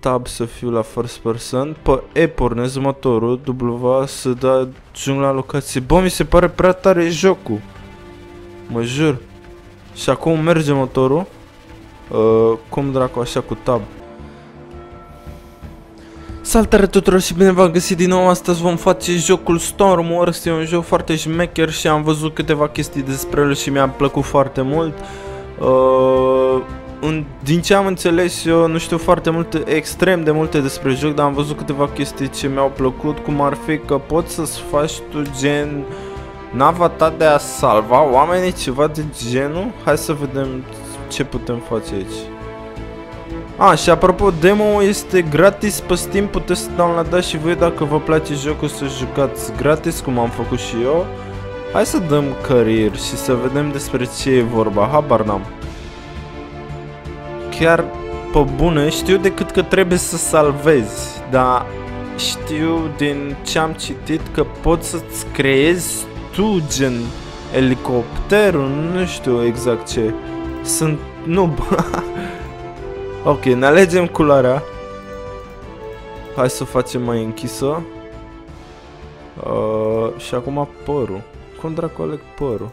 tab să fiu la first person, pe E pornesc motorul, W să ajung la locație. Bă, mi se pare prea tare jocul. Mă jur. Și acum merge motorul. Cum dracu așa cu tab. Salutare tuturor și bine v-am găsit din nou. Astăzi vom face jocul Stormworks. E un joc foarte șmecher și am văzut câteva chestii despre el și mi-a plăcut foarte mult. Din ce am înțeles eu, nu știu foarte multe, extrem de multe despre joc, dar am văzut câteva chestii ce mi-au plăcut, cum ar fi că poți să-ți faci tu gen nava ta de a salva oamenii, ceva de genul. Hai să vedem ce putem face aici. Și apropo, demo este gratis pe Steam, puteți să downloadați și voi dacă vă place jocul să jucați gratis, cum am făcut și eu. Hai să dăm career și să vedem despre ce e vorba, habar n-am. Chiar pe bune, știu decât că trebuie să salvezi, dar știu din ce am citit că poți să-ți creezi tu gen elicopterul, nu știu exact ce. Sunt noob. Ok, ne alegem culoarea. Hai să o facem mai închisă. Și acum părul. Cum dracu aleg părul?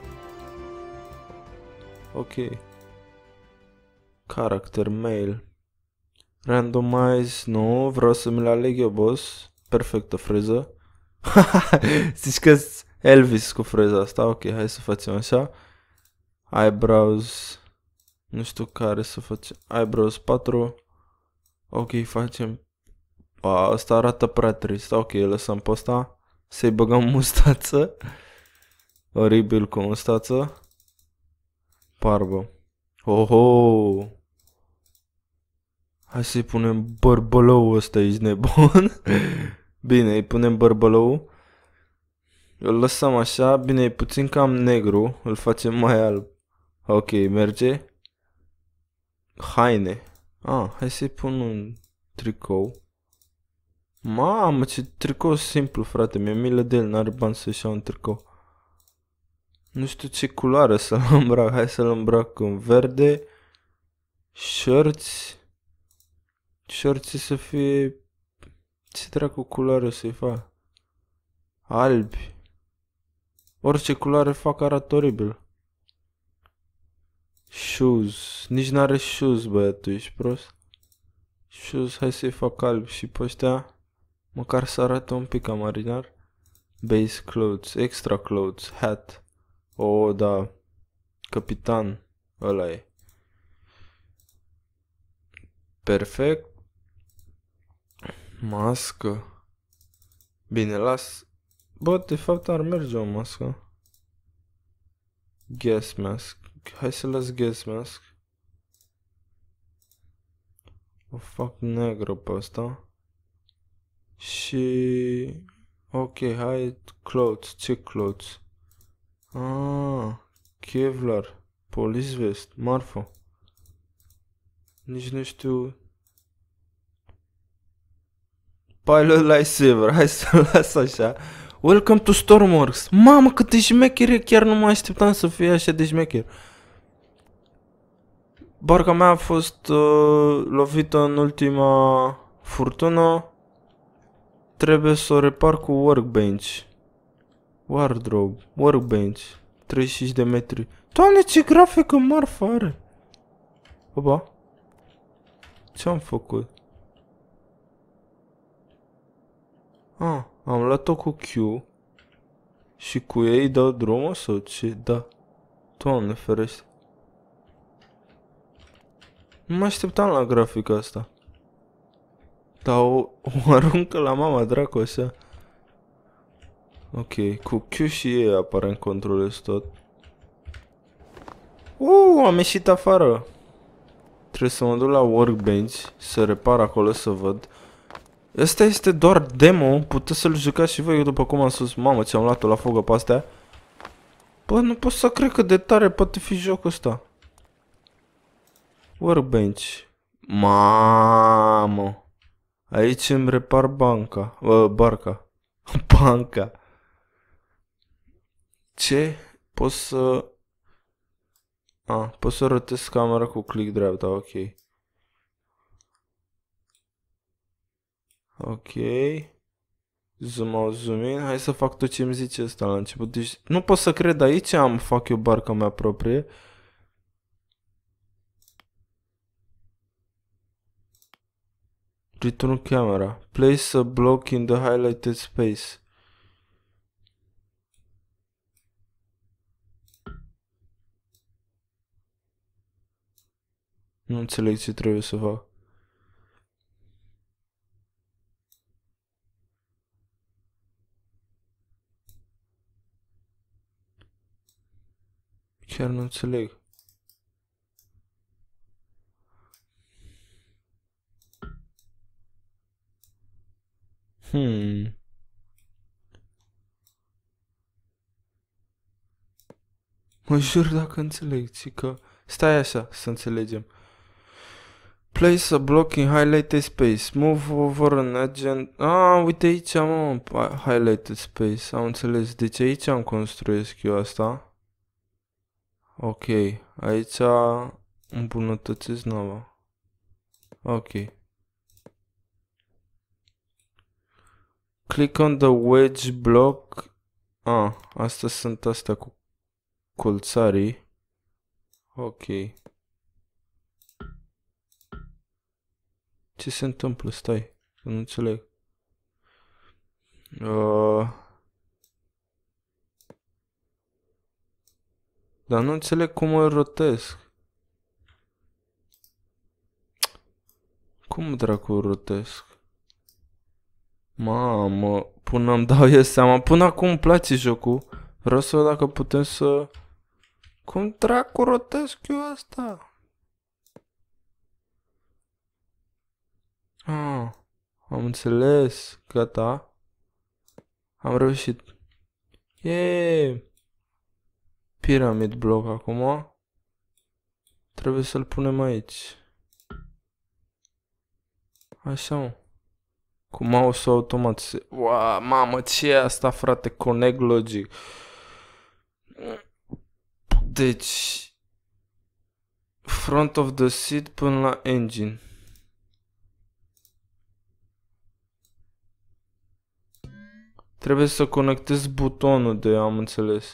Ok. Character, mail. Randomize, nu, vreau să mi-l aleg eu, boss. Perfectă freză. Zici că Elvis cu freza asta, ok, hai să facem așa. Eyebrows. Nu știu care să facem. Eyebrows 4. Ok, facem. Asta arată prea trist. Ok, lăsăm pe ăsta. Să-i băgăm mustață. Oribil cu mustață. Barbă. Oho. Hai să-i punem bărbălăul ăsta, ești nebun? Bine, îi punem bărbălăul. Îl lăsăm așa. Bine, e puțin cam negru. Îl facem mai alb. Ok, merge. Haine. Hai să-i pun un tricou. Mamă, ce tricou simplu, frate. Mi-e milă de el, n-are bani să-și iau un tricou. Nu știu ce culoare să-l îmbrac. Hai să-l îmbrac în verde. Shorts. Shorts să fie... Ce dracu culoare să-i fac? Albi. Orice culoare fac arată oribil. Shoes. Nici n-are shoes, băiatul, ești prost? Shoes, hai să-i fac alb și pe ăștia. Măcar să arate un pic ca marinar. Base clothes, extra clothes, hat. Da. Capitan. Ăla e. Perfect. Mască. Bine, las. Bă, de fapt ar merge o mască. Gas mask. Hai să las gas mask. O fac negră pe asta. Și... Ok, hai clothes. Ce clothes? Kevlar. Police vest. Marfă. Nici nu știu. Pilot lightsaber. Hai să las așa. Welcome to Stormworks. Mamă, cât de șmecher e. Chiar nu mă așteptam să fie așa de șmecher. Barca mea a fost lovită în ultima furtună. Trebuie să o repar cu workbench. Wardrobe. Workbench. 35 de metri. Doamne, ce grafică marfă are. Opa. Ce-am făcut? Am luat-o cu Q. Și cu ei dau drumul sau ce? Da. Doamne ferește. Nu mă așteptam la grafica asta. Dar o aruncă la mama dracu așa. Ok, cu Q și ei aparent controlez tot. Am ieșit afară. Trebuie să mă duc la workbench să repar acolo să văd. Asta este doar demo, puteți să-l jucați și voi după cum am spus. Mamă, ce-am luat-o la fogă pe astea. Bă, nu pot să cred că de tare poate fi jocul ăsta. Workbench. Mamă. Aici îmi repar barca. Banca. Ce? Pot să... pot să rotez camera cu click dreapta, ok. Ok. Zoom out, zoom in. Hai să fac tot ce îmi zice ăsta la început. Deci nu pot să cred, aici fac eu barca mea proprie. Return camera. Place a block in the highlighted space. Nu înțeleg ce trebuie să fac. Chiar nu înțeleg. Mă jur dacă înțeleg, că stai așa să înțelegem. Place a block in highlighted space. Move over an agent. Uite aici am highlighted space. Am înțeles. Deci aici am construiesc eu asta. Ok. Aici îmbunătățesc nava. Ok. Click on the wedge block. Astea sunt astea cu colțarii. Ok. Ce se întâmplă? Stai, nu înțeleg. Dar nu înțeleg cum îl rotesc. Cum dracu îl rotesc? Mamă, până îmi dau eu seama. Până acum îmi place jocul. Vreau să văd dacă putem să... Cum dracu rotesc eu asta? Am înțeles. Gata. Am reușit. Yeee! Pyramid block acum. Trebuie să-l punem aici. Așa, mă. Cu mouse-ul automat se... Wow, mamă, ce e asta, frate? Connect logic. Deci... Front of the seat până la engine. Trebuie să conectez butonul de, am înțeles.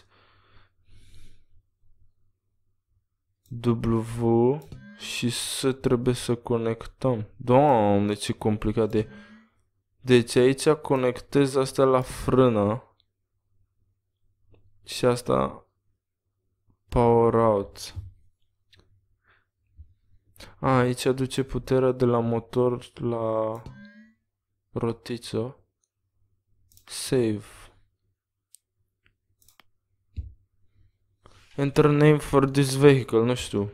W și să trebuie să conectăm. Doamne, ce complicat e. Deci aici conectez astea la frână. Și asta power out. Aici aduce puterea de la motor la rotiță. Save. Enter name for this vehicle, nu știu.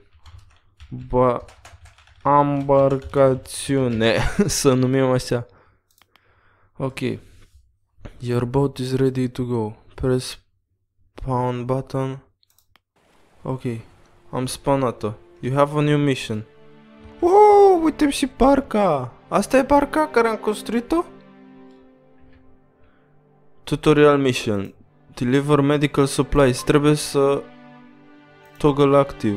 Ambarcațiune, să numim așa. Ok. Your boat is ready to go. Press spawn button. Ok. Am spawnat-o. You have a new mission. Wow, uite și barca. Asta e barca care am construit-o? Tutorial mission. Deliver medical supplies. Trebuie să toggle active.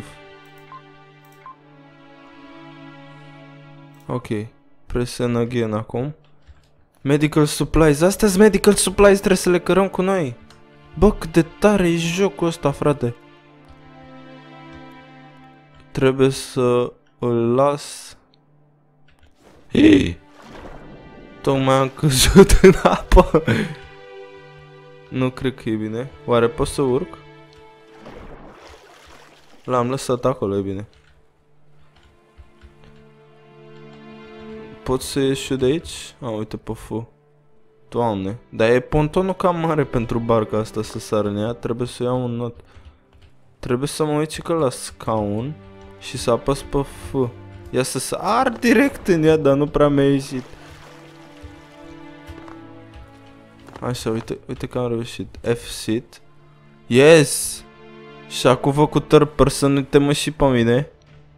Ok. Press N again acum. Medical supplies. Astea-s medical supplies, trebuie să le cărăm cu noi. Bă, cât de tare e jocul ăsta, frate. Trebuie să îl las. Hei! Tocmai am căzut în apă. Nu cred că e bine. Oare pot să urc? L-am lăsat acolo, e bine. Pot să ieși eu de aici? Uite pe F. Doamne. Dar e pontonul cam mare pentru barca asta să sară în ea. Trebuie să iau un not. Trebuie să mă uit că la scaun și să apăs pe F. Ia să sar direct în ea, dar nu prea mi-a ieșit. Așa, uite că am reușit. F-sit. Yes! Și acum vă cu third person, uite-mă și pe mine.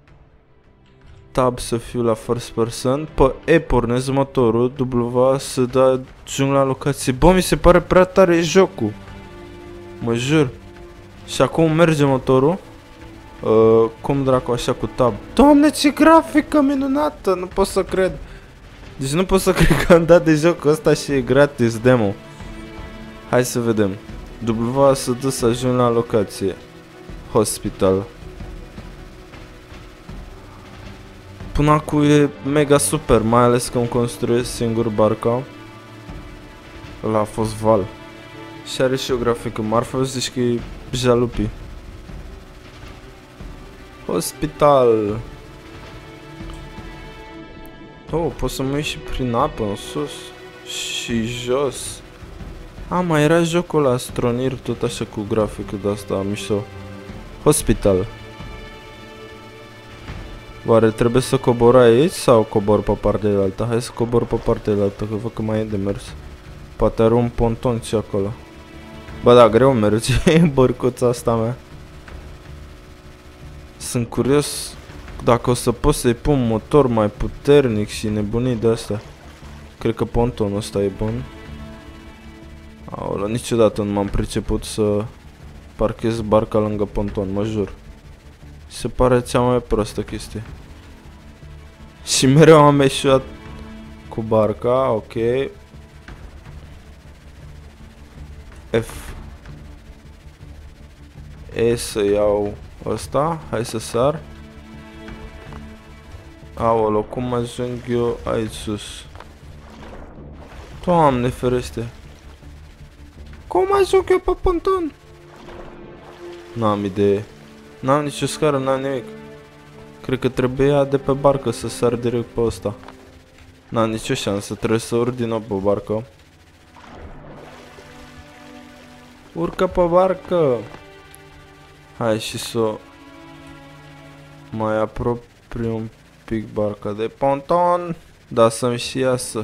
Tab să fiu la first person. Pe E pornesc motorul. W să ajung la locație. Bă, mi se pare prea tare jocul. Mă jur. Și acum merge motorul. Cum dracu așa cu tab. Doamne, ce grafică minunată, nu pot să cred. Deci nu pot să cred că am dat de jocul ăsta și e gratis demo. Hai să vedem. W să dă să ajung la locație. Hospital. Până acum e mega super, mai ales că îmi construiesc singur barca. Ăla a fost val. Și are și o grafică marfă, zici că e jalupii. Hospital. Oh, pot să mă uit și prin apă în sus și jos. Mai era jocul la Astronir tot așa cu grafică de asta mișto. Hospital. Oare trebuie să cobor aici sau cobor pe partea de alta? Hai să cobor pe partea de alta, că văd că mai e de mers. Poate are un ponton și acolo. Bă, da, greu merge bărcuța asta mea. Sunt curios dacă o să pot să-i pun motor mai puternic și nebunii de astea. Cred că pontonul ăsta e bun. Aoleu, niciodată nu m-am priceput să parchez barca lângă ponton, mă jur. Se pare cea mai prostă chestie. Și mereu am eșuat cu barca, ok. F. E să iau ăsta, hai să sar. Aoleu, cum ajung eu aici sus? Doamne ferește. Cum ajung eu pe ponton? N-am idee. N-am nicio scară, n-am nimic. Cred că trebuia de pe barcă să sar direct pe ăsta. N-am nicio șansă, trebuie să urc din nou pe barcă. Urcă pe barcă! Hai și să mai apropii un pic barca de ponton. Da, să-mi și iasă.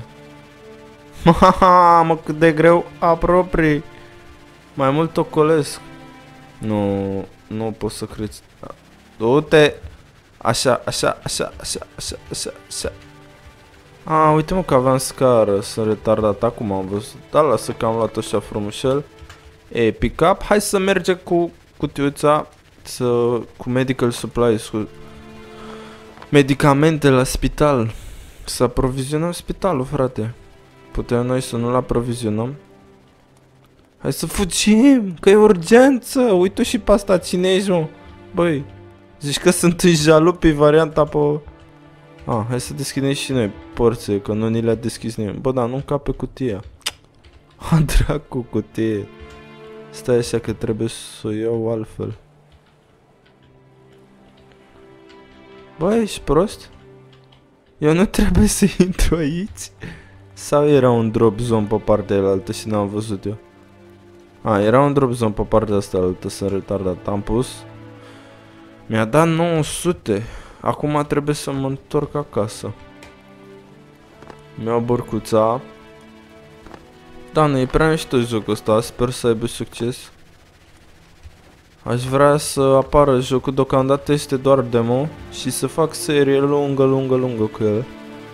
Mamă, cât de greu apropii. Mai mult ocolesc. Nu pot să crezi. Du-te! Așa, așa, așa, așa, așa, așa, așa. Uite mă că aveam scară, sunt retardat, acum am văzut. Da, lasă că am luat așa frumușel. Pick up, hai să mergem cu cutiuța, cu medical supplies, cu medicamente la spital. Să aprovizionăm spitalul, frate. Putem noi să nu-l aprovizionăm? Hai să fugim, că e urgență. Uite și pe asta, cine ești, mă? Băi, zici că sunt în jalupii varianta pe... Hai să deschidem și noi porțe, că nu ni le-a deschis nimeni. Bă, dar nu încape cutia. Dracu cutie. Stai așa că trebuie să o iau altfel. Bă, ești prost? Eu nu trebuie să intru aici? Sau era un drop zone pe partea aia și n-am văzut eu? Era un drop zone pe partea asta altă, sunt retardat. Am pus. Mi-a dat 900. Acum trebuie să mă întorc acasă. Mi-au bărcuța. Da, nu e prea mișto jocul ăsta, sper să aibă succes. Aș vrea să apară jocul, deocamdată este doar demo. Și să fac serie lungă cu el.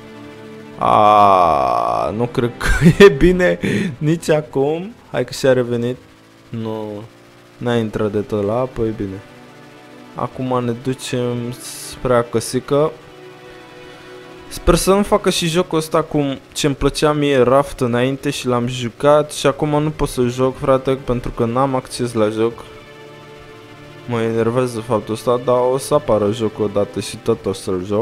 Nu cred că e bine nici acum. Hai că și-a revenit. Nu, n-a intrat de tot la apă, e bine. Acum ne ducem spre acăsică. Sper să nu facă și jocul ăsta cum ce-mi plăcea mie Raft înainte și l-am jucat. Și acum nu pot să joc, frate, pentru că n-am acces la joc. Mă enervează faptul ăsta, dar o să apară jocul odată și tot o să-l joc.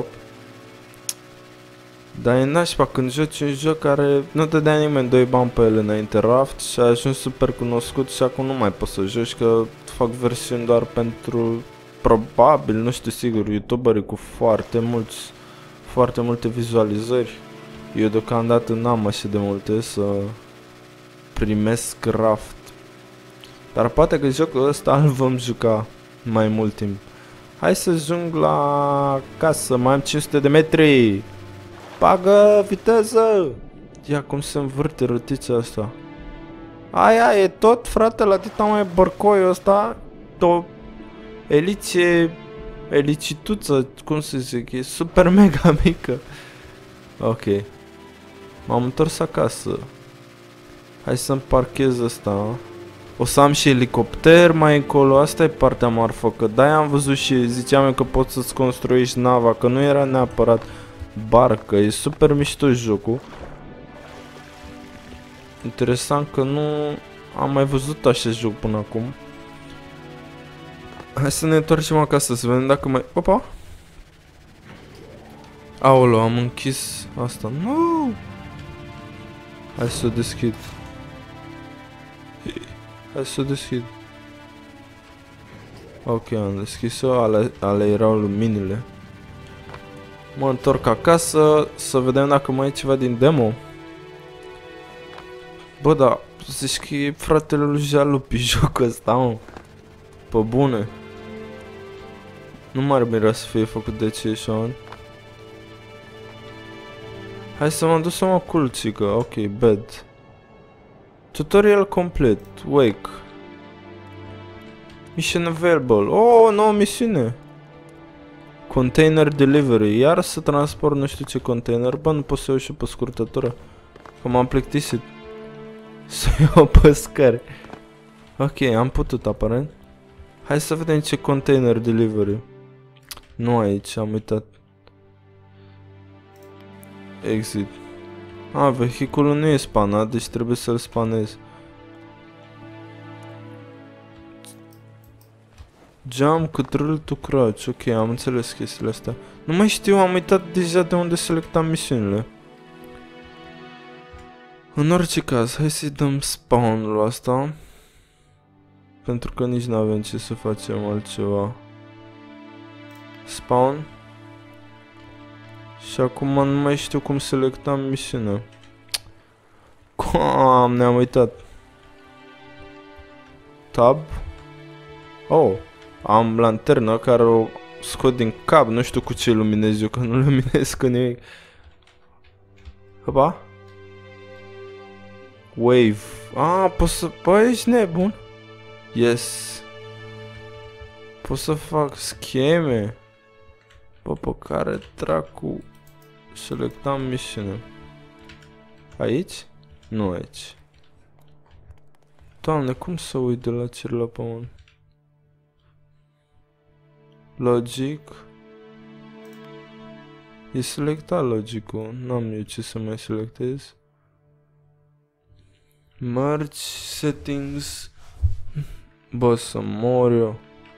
Dar e nașpa când joci un joc care nu te dea nimeni 2 bani pe el înainte, Raft, și a ajuns super cunoscut și acum nu mai poți să joci, că fac versiuni doar pentru, probabil, nu știu sigur, youtuberii cu foarte multe vizualizări. Eu deocamdată n-am așa de multe să primesc Raft. Dar poate că jocul ăsta îl vom juca mai mult timp. Hai să ajung la casă, mai am 500 de metri. Bagă viteză! Ia cum se învârte rotița asta. Aia e tot, frate, la tita mai bărcoiul ăsta. O elicituță, cum să zic, e super mega mică. Ok. M-am întors acasă. Hai să-mi parchez ăsta. O să am și elicopter mai încolo, asta e partea marfă, că de-aia am văzut și ziceam eu că poți să-ți construiești nava, că nu era neapărat barcă. E super mișto jocul. Interesant că nu am mai văzut așa joc până acum. Hai să ne întoarcem acasă să vedem dacă mai... Opa! Aolo, am închis asta. Nu! Hai să o deschid. Hai să o deschid. Ok, am deschis-o, ale erau luminile. Mă întorc acasă să vedem dacă mai e ceva din demo. Bă, da, zici că e fratele lui Jalupi jocul ăsta, mă. Pe bune. Nu m-ar mira să fie făcut de cei așa. Hai să mă duc să mă culc, cică. Ok, bed. Tutorial complet. Wake. Mission available. Oh, nouă misiune. Container delivery. Iar să transport nu știu ce container. Bă, nu pot să iau și pe scurtătură. Că m-am plictisit. Să iau pe scări. Ok, am putut aparent. Hai să vedem ce container delivery. Nu aici, am uitat. Exit. Vehiculul nu e spanat, deci trebuie să-l spanez. Jump, control to crouch. Ok, am înțeles chestiile astea. Nu mai știu, am uitat deja de unde selectam misiunile. În orice caz, hai să-i dăm spawn-ul ăsta. Pentru că nici nu avem ce să facem altceva. Spawn. Și acum nu mai știu cum selectam misiunea. Ne-am uitat. Tab. Oh, am lanternă care o scot din cap. Nu știu cu ce luminez eu, că nu luminez cu nimic. Hopa. Wave. Pot să... Bă, ești nebun. Yes. Pot să fac scheme. Bă, pe care dracu selectam misiune. Aici? Nu aici. Doamne, cum să uit de la cer la pământ? Logic. E selectat logicul. N-am eu ce să mai selectez. Merge settings. Bă, să mor eu.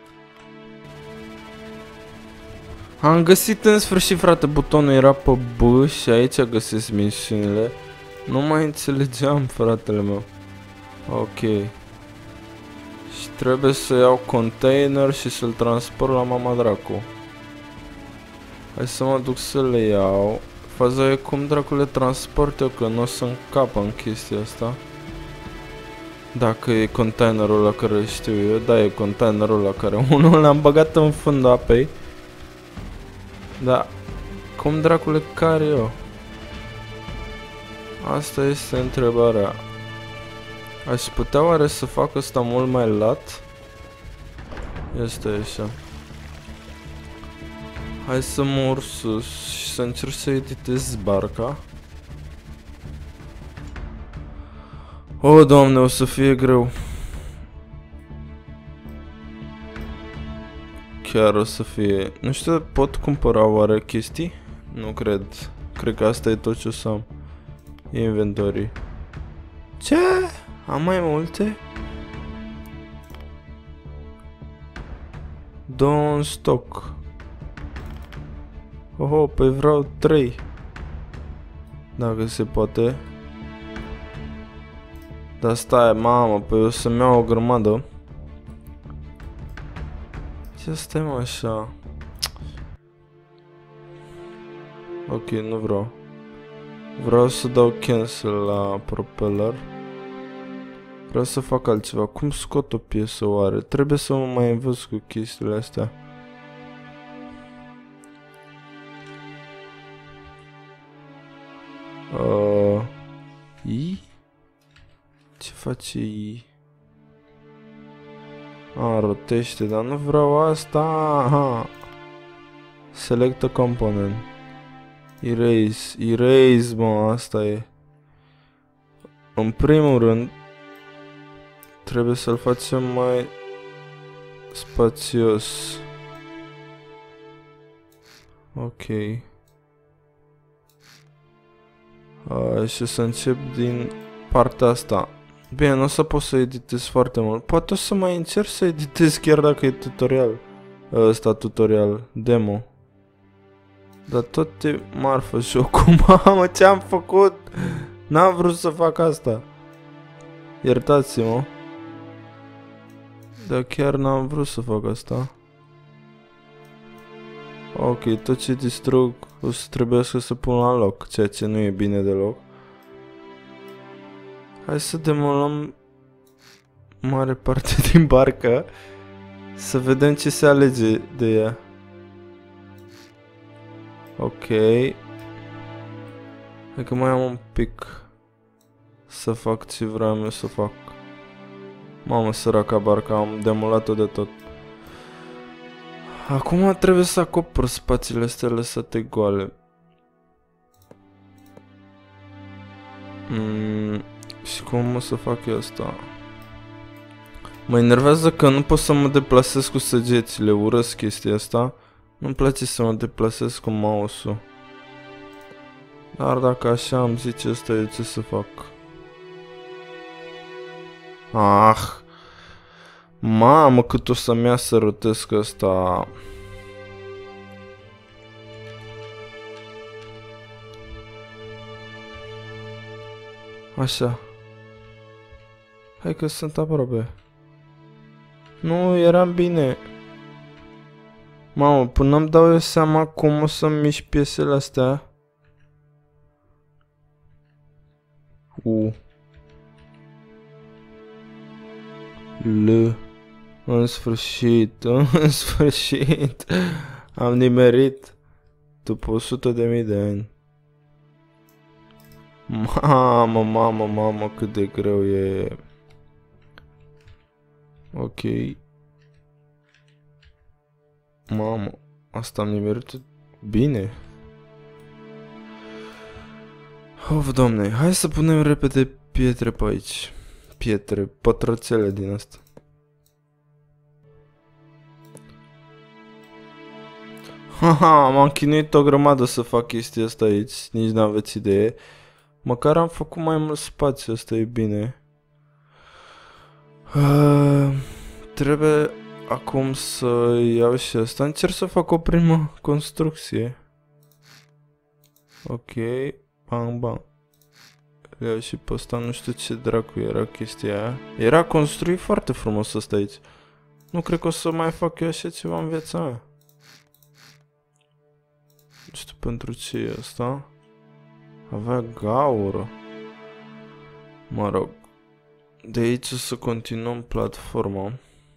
Am găsit în sfârșit, frate, butonul era pe B și aici găsesc misiunile. Nu mai înțelegeam, fratele meu. Ok. Și trebuie să iau container și să-l transport la mama dracu. Hai să mă duc să le iau. Faza e cum dracu le transport eu, că nu o să încapă în chestia asta. Dacă e containerul la care știu eu, da, e containerul la care unul l-am băgat în fundul apei. Da, cum dracule care eu? Asta este întrebarea. Aș putea oare să fac asta mult mai lat? Este așa. Hai să mă urc sus și să încerc să editez barca. O, Doamne, o să fie greu. Chiar o să fie... Nu știu, pot cumpăra oare chestii? Nu cred. Cred că asta e tot ce o să am. Inventory. Ce? Am mai multe? Două în stoc. Oho, păi vreau 3. Dacă se poate. Dar stai, mamă, păi o să-mi iau o grămadă. Ce stai, mă, așa? Ok, nu vreau. Vreau să dau cancel la propeller. Vreau să fac altceva. Cum scot o piesă oare? Trebuie să mă mai învăț cu chestiile astea. I? Ce face I? Rotește, dar nu vreau asta. Aha. Select a component. Erase. Erase, mă, asta e. În primul rând, trebuie să-l facem mai spațios. Ok. Și să încep din partea asta. Bine, nu o să pot să editez foarte mult. Poate o să mai încerc să editez chiar dacă e tutorial. Ăsta tutorial, demo. Dar tot e marfă jocul. Mamă, ce-am făcut? N-am vrut să fac asta. Iertați-mă. Dar chiar n-am vrut să fac asta. Ok, tot ce distrug o să trebuiască să pun la loc, ceea ce nu e bine deloc. Hai să demolăm mare parte din barcă. Să vedem ce se alege de ea. Ok. Hai că mai am un pic să fac ce vreau eu să fac. Mamă, săraca barca, am demolat-o de tot. Acum trebuie să acopăr spațiile astea lăsate goale. Și cum o să fac eu asta? Mă enervează că nu pot să mă deplasez cu săgețile, urăsc chestia asta. Nu-mi place să mă deplasez cu mouse-ul. Dar dacă așa îmi zice ăsta, eu ce să fac? Ah! Mamă, cât o să-mi ia să rotesc ăsta. Așa. Hai că sunt aproape. Nu, eram bine. Mamă, până îmi dau eu seama cum o să-mi mișc piesele astea. În sfârșit, în sfârșit. Am nimerit. După 100.000 de ani. Mamă, cât de greu e. Ok. Mamă, asta am nimerit bine. Of, Doamne, hai să punem repede pietre pe aici. Pietre, pătrățele din asta. Haha, m-am chinuit o grămadă să fac chestia asta aici, nici n-aveți idee. Măcar am făcut mai mult spațiu, asta e bine. Trebuie acum să iau și asta. Încerc să fac o primă construcție. Ok, bang. Iau și pe ăsta, nu știu ce dracu era chestia aia. Era construit foarte frumos ăsta aici. Nu cred că o să mai fac eu așa ceva în viața mea. Nu știu pentru ce e asta. Avea gaură. Mă rog. De aici o să continuăm platforma.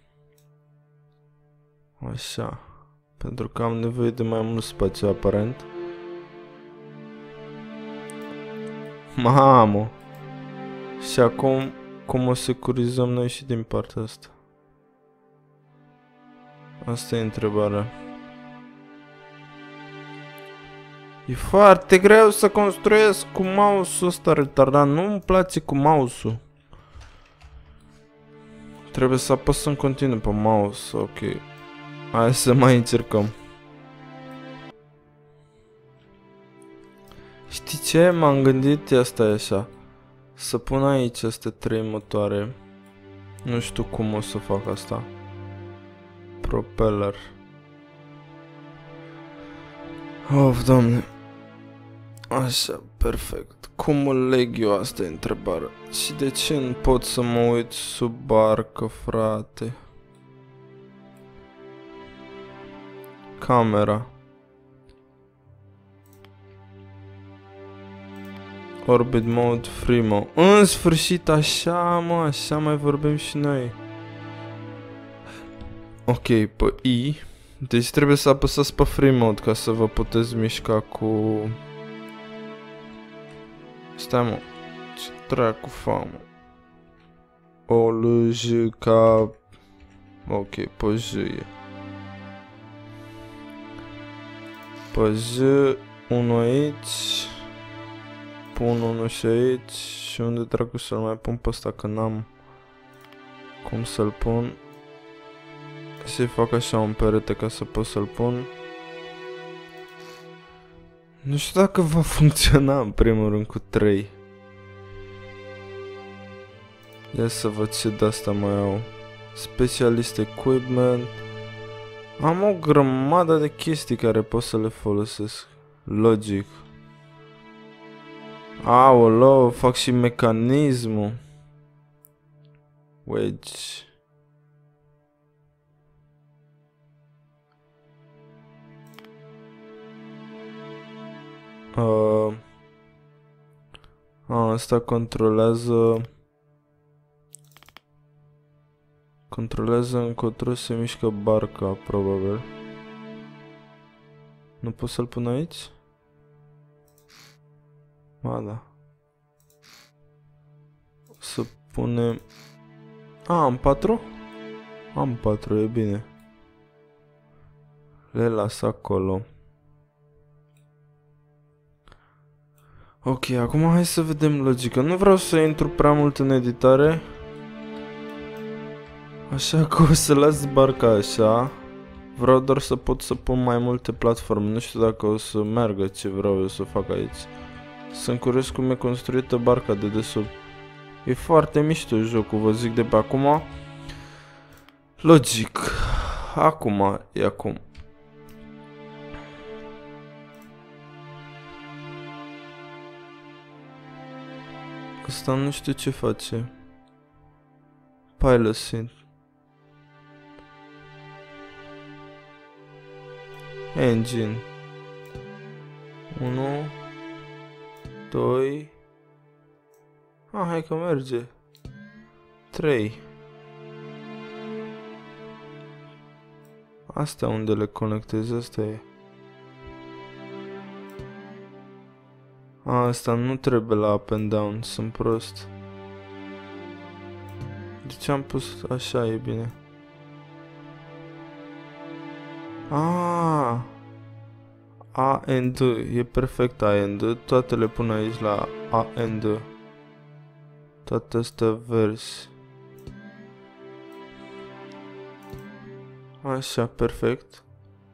Așa. Pentru că am nevoie de mai mult spațiu aparent. Mamă! Și acum, cum o securizăm noi și din partea asta? Asta e întrebarea. E foarte greu să construiesc cu mouse-ul ăsta retardat. Nu-mi place cu mouse-ul. Trebuie să apăs în continuu pe mouse. Ok. Hai să mai încercăm. Știi ce? M-am gândit, asta e așa. Să pun aici astea 3 motoare. Nu știu cum o să fac asta. Propeller. Of, Doamne. Așa, perfect. Cum îl leg eu? Asta e întrebarea. Și de ce nu pot să mă uit sub barcă, frate? Camera. Orbit mode, free mode. În sfârșit, așa, mă, așa mai vorbim și noi. Ok, pe I. Deci trebuie să apăsați pe free mode ca să vă puteți mișca cu... Stai, mă. Ce dracu fac, mă? O L, J, K... Ok, pe J e. Pe J, 1 aici. Pun unul și aici. Și unde dracu să-l mai pun pe ăsta, că n-am cum să-l pun. Și fac așa un perete ca să pot să-l pun. Nu știu dacă va funcționa în primul rând cu 3. Ia să văd ce de asta mai au. Specialist equipment. Am o grămadă de chestii care pot să le folosesc. Logic. Aoleu, fac și mecanismul. Wedge. Asta controlează încotro se mișcă barca, probabil. Nu pot să-l pun aici? Ba da. Să punem... am 4? Am 4, e bine. Le las acolo. Ok, acum hai să vedem logica. Nu vreau să intru prea mult în editare. Așa că o să las barca așa. Vreau doar să pot să pun mai multe platforme. Nu știu dacă o să meargă ce vreau eu să fac aici. Sunt curios cum e construită barca de desubt. E foarte mișto jocul, vă zic de pe acum. Logic. Acum, e acum. Asta nu știu ce face. Pilot synth. Engine 1 2. Hai că merge. 3. Asta unde le conectez, asta e. Asta nu trebuie la up and down, sunt prost. De ce am pus așa, e bine. A and e perfect A and toate le pun aici la A and toate astea verzi. Așa, perfect.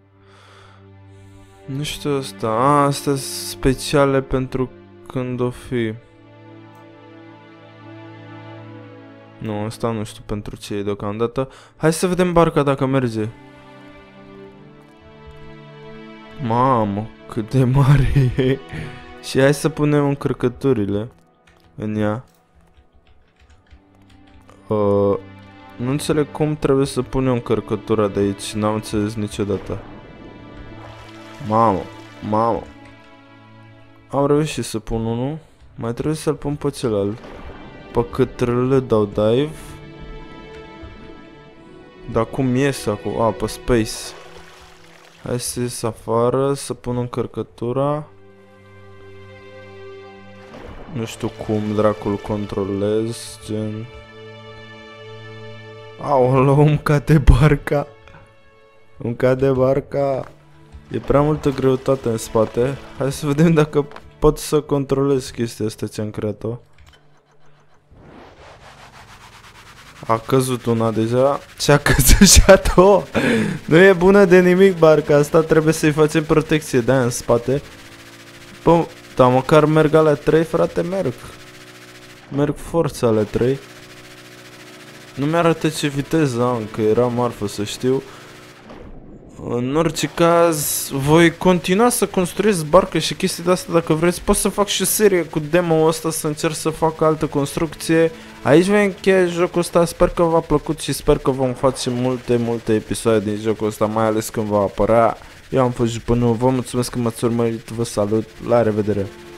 Nu știu asta. Astea sunt speciale pentru când o fi. Nu, asta nu știu pentru ce e deocamdată. Hai să vedem barca dacă merge. Mamă, cât de mare e. Și hai să punem încărcăturile în ea. Nu înțeleg cum trebuie să punem încărcătura de aici. N-am înțeles niciodată. Mamă. Am reușit să pun unul. Mai trebuie să-l pun pe celălalt. Pe cât le dau dive. Dar cum ies acum? Pe space. Hai să ies afară, să pun încărcătura. Nu știu cum dracul controlez, gen... Aoleu, îmi cade barca. Îmi cade barca. E prea multă greutate în spate. Hai să vedem dacă pot să controlez chestia asta ce am creat-o. A căzut una deja. Și a căzut și a doua. Nu e bună de nimic barca asta. Trebuie să-i facem protecție de aia în spate. Bă, dar măcar merg alea 3, frate, merg. Merg forța alea 3. Nu mi-arată ce viteză am, că era marfă, să știu. În orice caz, voi continua să construiesc barcă și chestii de astea dacă vreți. Pot să fac și o serie cu demo-ul ăsta, să încerc să fac altă construcție. Aici voi încheia jocul ăsta, sper că v-a plăcut și sper că vom face multe episoade din jocul ăsta, mai ales când va apărea. Eu am fost Jupănu, vă mulțumesc că m-ați urmărit, vă salut, la revedere!